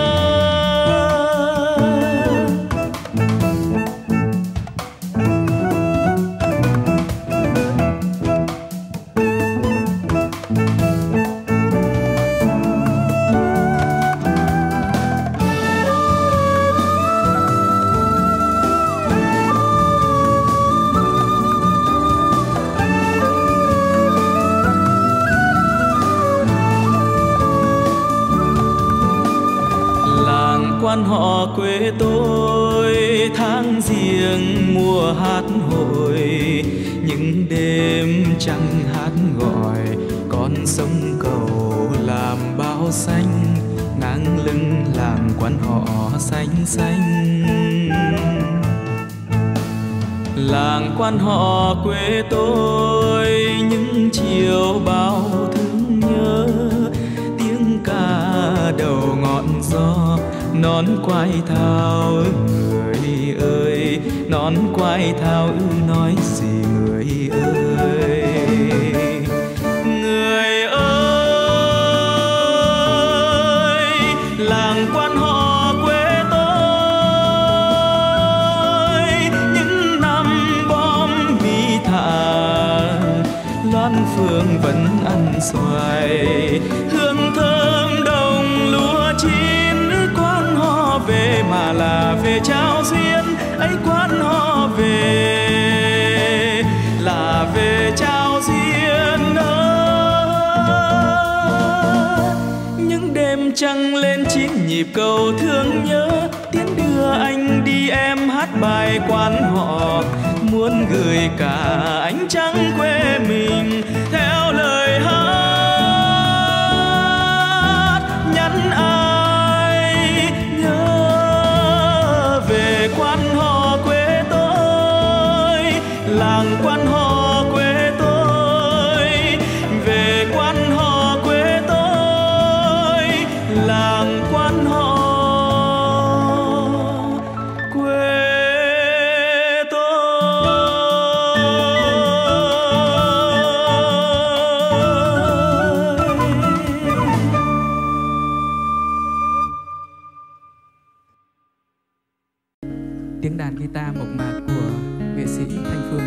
Quan họ quê tôi tháng giêng mùa hát hội những đêm trăng hát gọi con sông cầu làm bao xanh ngang lưng làng quan họ xanh xanh. Làng Quan Họ quê tôi, những chiều bao thương nhớ, tiếng ca đầu ngọn gió. Nón quai thao người ơi, nón quai thao nói gì người ơi. Người ơi, làng Quan Họ quê tôi, những năm bom bị thả, Loan Phương vẫn ăn xoài. Hương thơm đồng lúa chín, Quan Họ về mà là về trao duyên ấy. Quan Họ về là về trao duyên ơi. Những đêm trăng lên chín nhịp cầu thương nhớ, tiến đưa anh đi em hát bài Quan Họ. Muốn gửi cả ánh trăng quê mình theo lời hát, nhắn ai nhớ về Quan Họ quê tôi, làng Quan Họ quê tôi, về Quan Họ quê tôi, làng Quan Họ quê tôi. Tiếng đàn guitar mộc mạc của nghệ sĩ Thanh Phương.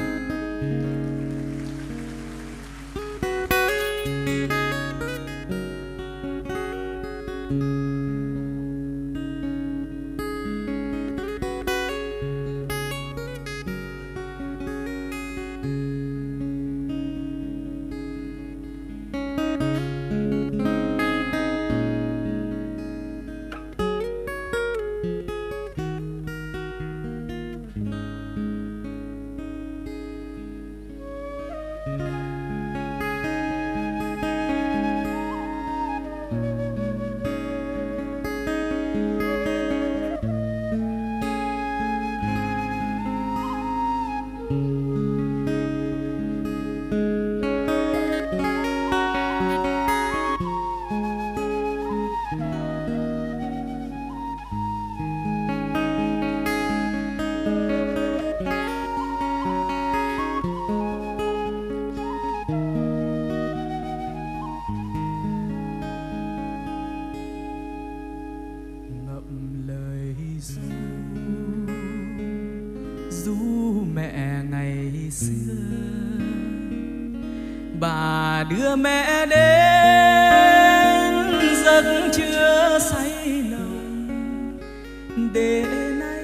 Bà đưa mẹ đến giấc trưa say lòng, để nay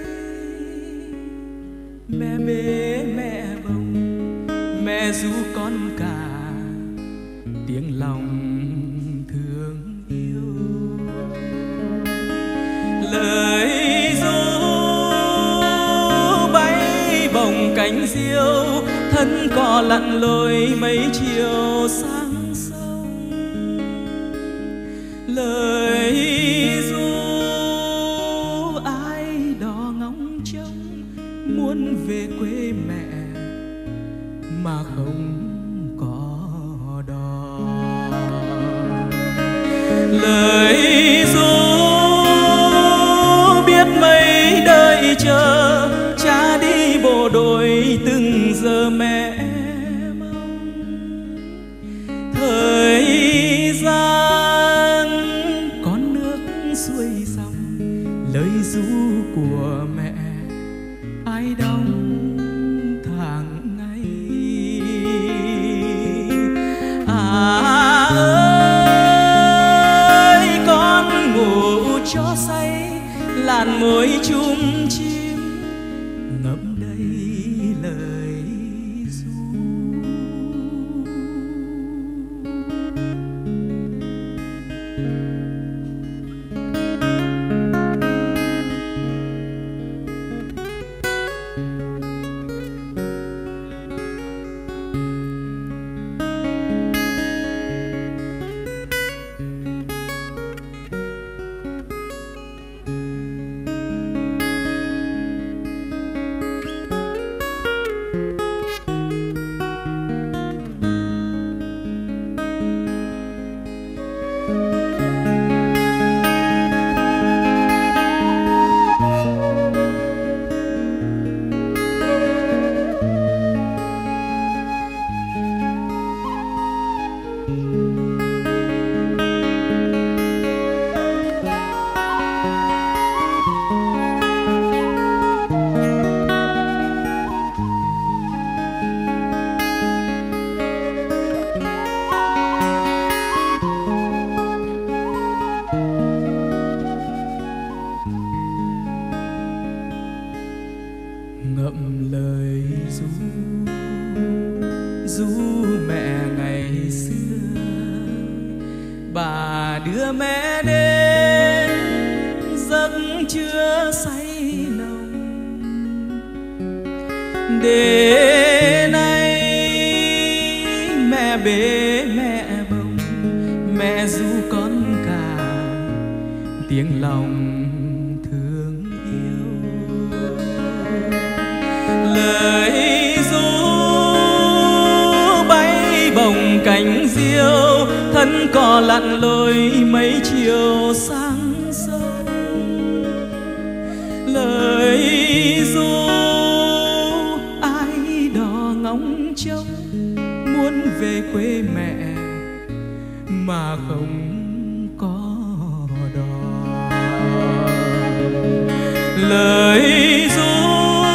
mẹ bế mẹ bồng, mẹ ru con cả tiếng lòng thương yêu. Lời ru bay bồng cánh diêu, thân cò lặn lội mấy chiều sang sông. Lời ru ai đò ngóng trông, muốn về quê mẹ mà không có đò. Lời ru biết mấy đợi chờ, cha đi bộ đội từng giờ mẹ mong. Thời gian con nước xuôi dòng, lời ru của mẹ ai đong tháng ngày. Ơi con ngủ cho say, làn môi chung chim ngậm đầy lời ru. ngậm lời ru mẹ ngày xưa. Bà đưa mẹ đến giấc trưa say nồng, để nay mẹ bế mẹ bồng, mẹ ru con cả tiếng lòng thương yêu. Lời ru bay bồng cánh diêu, thân cò lặn lội mấy chiều sáng sớm. Lời ru ai đò ngóng trông, muốn về quê mẹ mà không có đò. Lời ru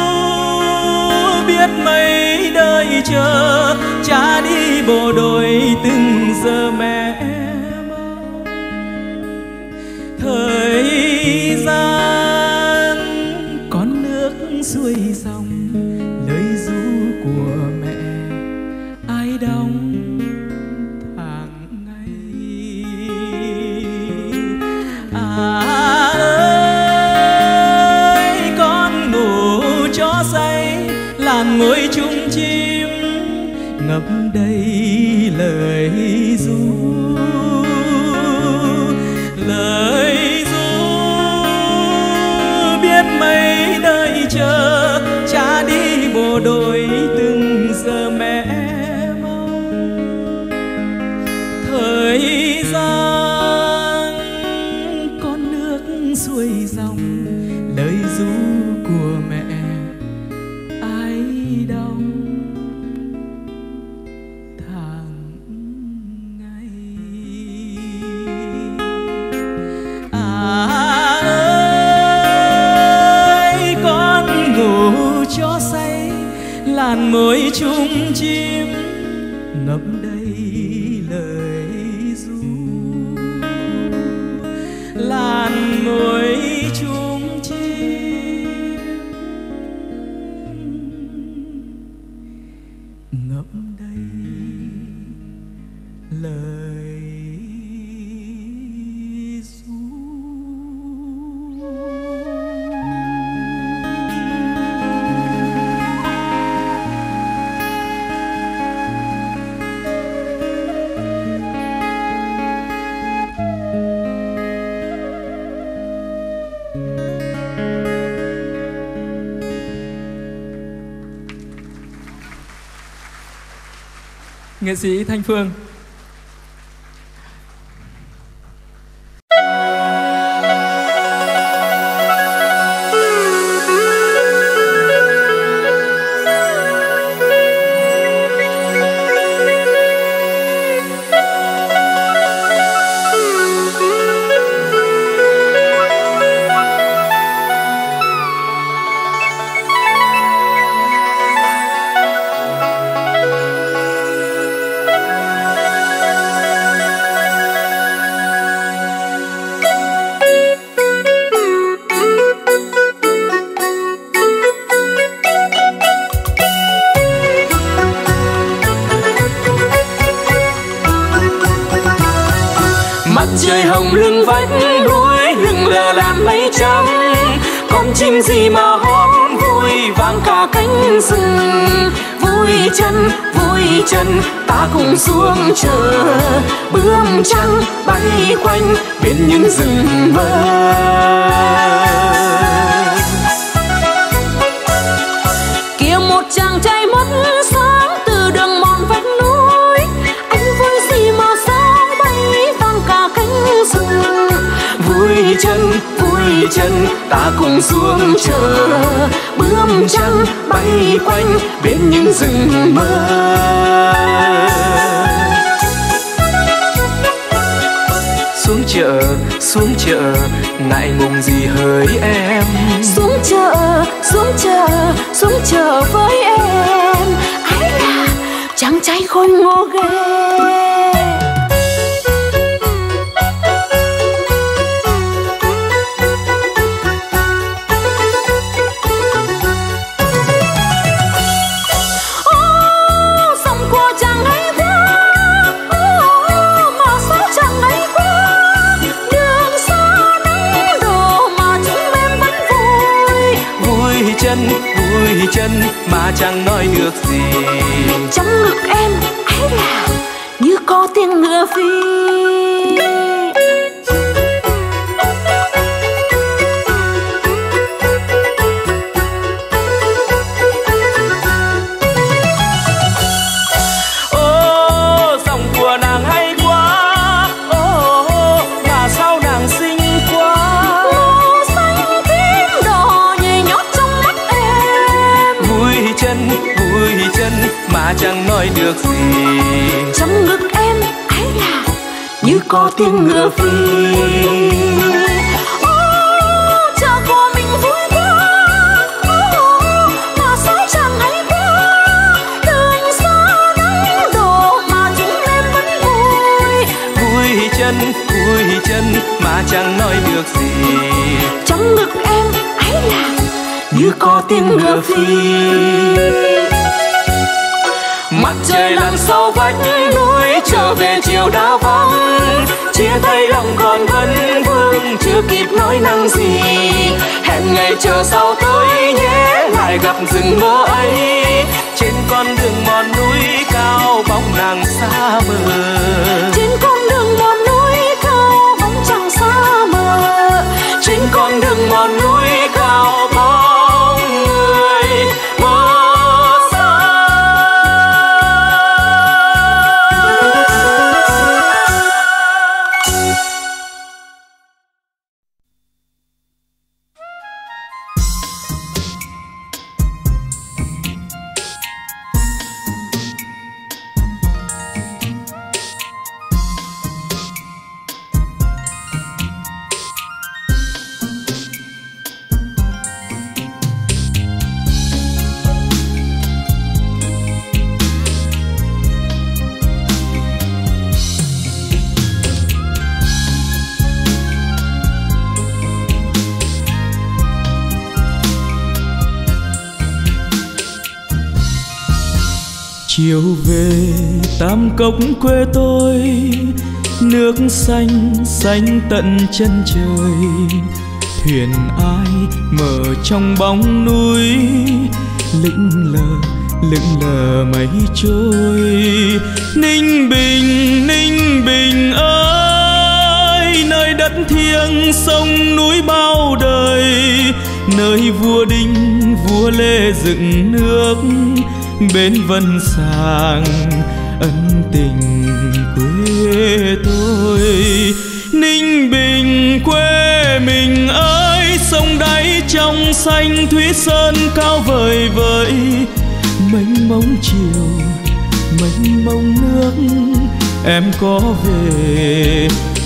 biết mấy đời chờ, cha đi bộ đội từng giờ mẹ mong. Thời gian con nước xuôi dòng, lời ru của mẹ ai đong tháng ngày. Ơi con ngủ cho say, làng ngồi chung chim ngập đầy lời ru. Lời ru biết mấy đời chờ, cha đi bộ đội từng giờ mẹ mong. Thời gian con nước xuôi dòng, lời ru của mẹ ai đong tháng ngày. Ơi con ngủ cho say, làn môi chung chim ngập đầy lời ru. Làn môi chung chim ngập đầy lời ru. Nghệ sĩ Thanh Phương. Trời hồng lưng vách núi, lưng lờ làn mây trắng. Con chim gì mà hót vui vang cả cánh rừng. Vui chân ta cùng xuống chờ, bướm trắng bay quanh bên những rừng mơ. Kia một chàng trai mất sáng từ đường mòn vách núi, anh vui gì mà sao bay vang cả cánh rừng. Vui chân ta cùng xuống chờ, bướm trắng bay quanh bên những rừng mơ. Xuống chợ ngại ngùng gì hỡi em. Xuống chợ với em, ấy là chàng trai khôi ngô ghê. vui chân mà chẳng nói được gì. Trong ngực em ấy là như có tiếng ngựa phi. Mà chẳng nói được gì. Trong ngực em ấy là như có tiếng ngựa phi. Cha của mình vui quá, mà sao chẳng hay quá. Đường xa nắng đổ mà chúng em vẫn vui. Vui chân mà chẳng nói được gì. Trong ngực em ấy là như có tiếng ngựa phi. Mặt trời lặn sau vách núi trở về chiều đã vắng. Chia tay lòng còn vấn vương chưa kịp nói năng gì. Hẹn ngày chờ sau tới nhé lại gặp rừng mơ ấy. Trên con đường mòn núi cao bóng nàng xa mờ. Trên con đường mòn núi cao bóng chẳng xa mờ. Trên con đường mòn núi cao bóng người mơ. Chiều về Tam Cốc quê tôi, nước xanh xanh tận chân trời. Thuyền ai mở trong bóng núi, lững lờ mây trôi. Ninh Bình ơi, nơi đất thiêng sông núi bao đời, nơi vua Đinh vua Lê dựng nước, bên Vân Sàng ân tình quê tôi. Ninh Bình quê mình ơi, sông đáy trong xanh thúy sơn cao vời vợi. Mênh mông chiều mênh mông nước, em có về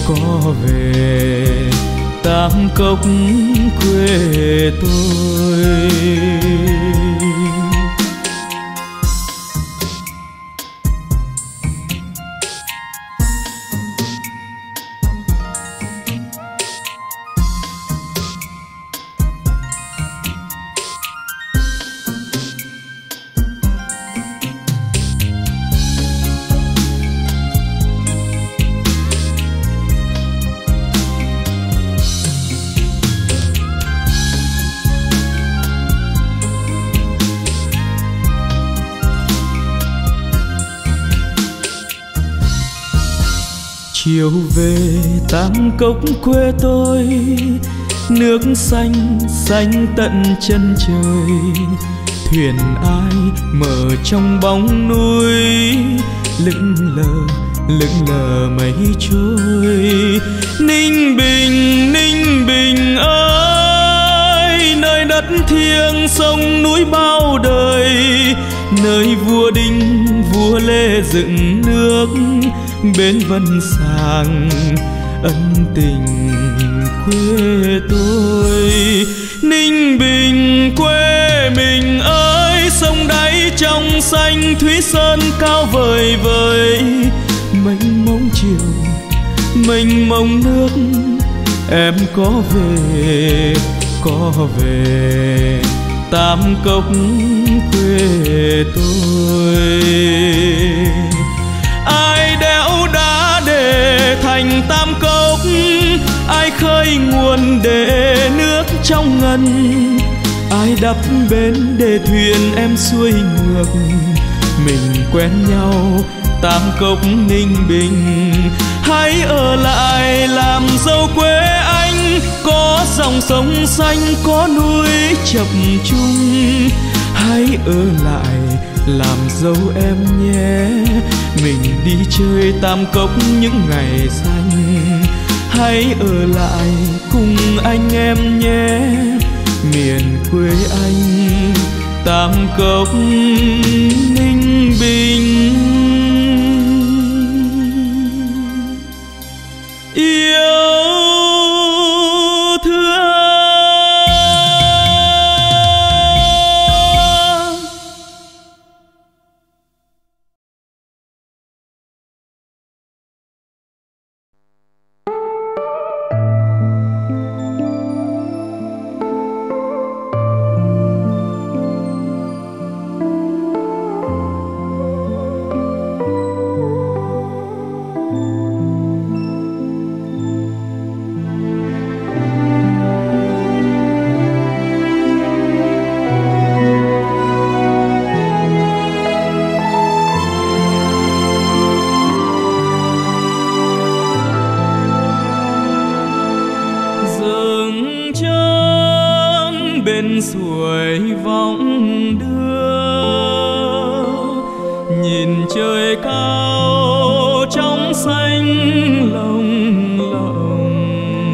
Tam Cốc quê tôi. Chiều về Tam Cốc quê tôi, nước xanh xanh tận chân trời. Thuyền ai mở trong bóng núi, lững lờ mây trôi. Ninh Bình ơi, nơi đất thiêng sông núi bao đời, nơi vua Đinh vua Lê dựng nước, bên Vân Sàng ân tình quê tôi. Ninh Bình quê mình ơi, sông đáy trong xanh thúy sơn cao vời vợi. Mênh mông chiều mênh mông nước, em có về Tam Cốc quê tôi. Ai đẽo đá để thành Tam Cốc, ai khơi nguồn để nước trong ngân. ai đắp bến để thuyền em xuôi ngược. Mình quen nhau Tam Cốc Ninh Bình, hãy ở lại làm dâu quê anh. Có dòng sông xanh, có núi chập trùng, hãy ở lại làm dâu em nhé. Mình đi chơi Tam Cốc những ngày xanh, hãy ở lại cùng anh em nhé. Miền quê anh Tam Cốc Ninh Bình, yêu thương. bên suối vọng đưa, nhìn trời cao trong xanh lồng lộng,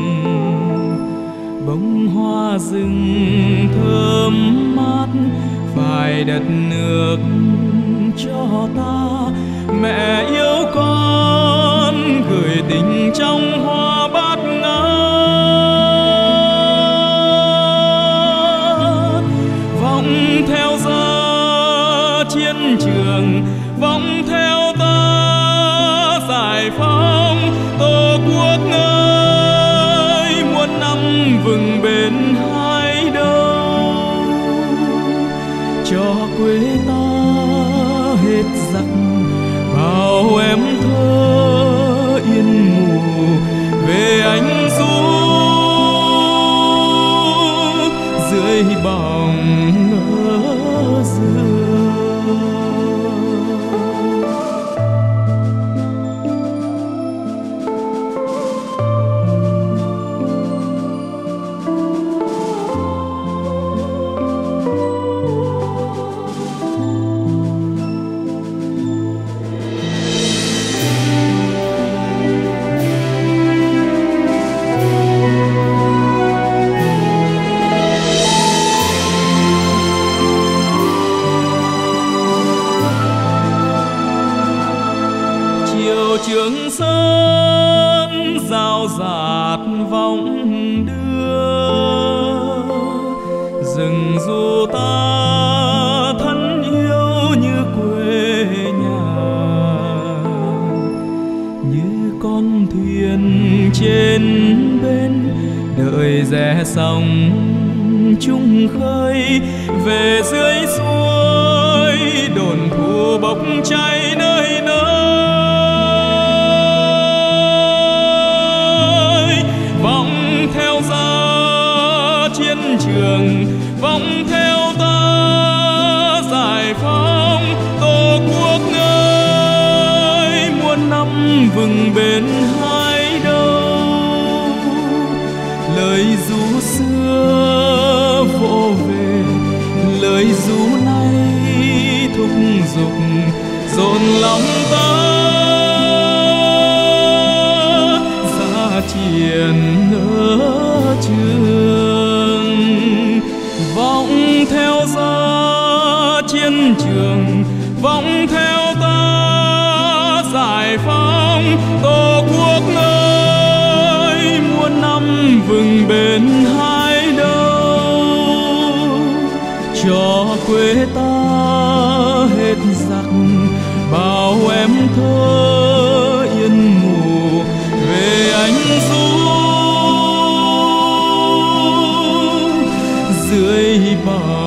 bông hoa rừng thơm mát vài đất nước cho ta. Mẹ yêu con gửi tình trong hoa bát ngát, vọng theo gió chiến trường, vọng theo ta giải phóng Tổ quốc ơi, muôn năm vừng bền hai đâu, cho quê ta hết giặc bao em thơ yên ngủ về anh du dưới bóng ngỡ dừa. Trường sơn rào rạt vọng đưa, rừng dù ta thân yêu như quê nhà, như con thuyền trên bên đợi rẽ sóng chung khơi về dưới suối đồn thù bốc cháy nơi nơi. Trường vọng theo ta giải phóng Tổ quốc ơi, muôn năm vừng bền hai đâu. Lời ru xưa vỗ về, lời ru nay thúc giục dồn lòng ta ra chiến ở trường. Vọng theo gió chiến trường, vọng theo ta giải phóng Tổ quốc ơi, muôn năm vừng bền hai đâu, cho quê ta hết giặc bao em thơ yên ngủ về anh du dưới bờ